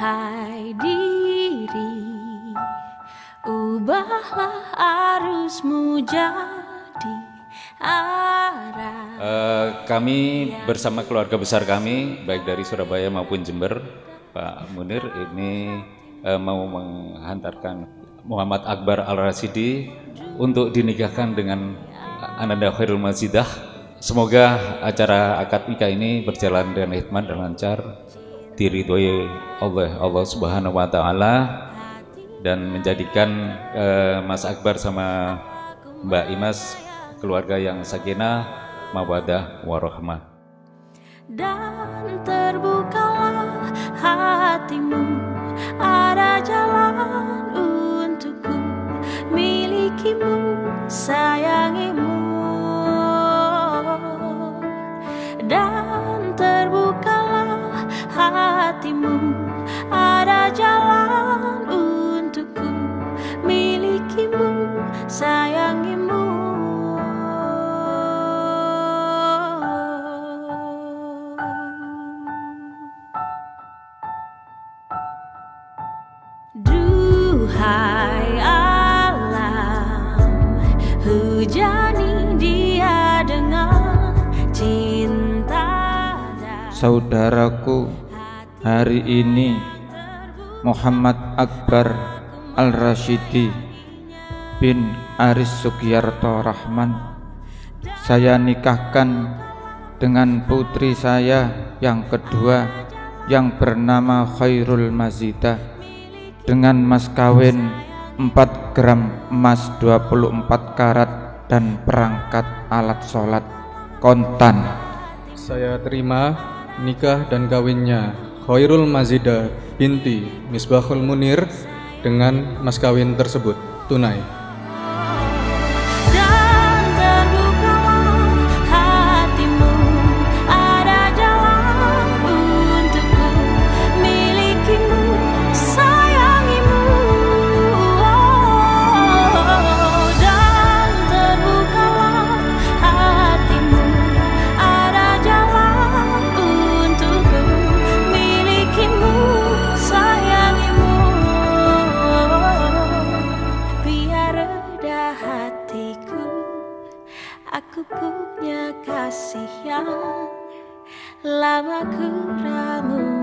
Duhai diri, ubahlah arusmu jadi arah. Kami bersama keluarga besar kami, baik dari Surabaya maupun Jember, Pak Munir ini mau menghantarkan Muhammad Akbar Al-Rashidi untuk dinikahkan dengan Ananda Khairul Mazidah. Semoga acara akad nikah ini berjalan dengan hikmat dan lancar, diridhoi Allah Subhanahu wa taala, dan menjadikan Mas Akbar sama Mbak Imas keluarga yang sakinah, mawaddah, warahmah. Dan terbukalah hatimu, ada jalan untukku, milikimu, sayangimu. Dan terbukalah hatimu, ada jalan untukku, milikimu, sayangimu. Duhai alam, hujani dia dengan cinta. Saudaraku, hari ini Muhammad Akbar Al-Rashidi bin Aris Sugiyarto Rahman saya nikahkan dengan putri saya yang kedua yang bernama Khairul Mazidah dengan mas kawin 4 gram emas 24 karat dan perangkat alat sholat kontan. Saya terima nikah dan kawinnya Khairul Mazidah binti Misbahul Munir dengan mas kawin tersebut tunai. Aku punya kasih yang lama ku ramu.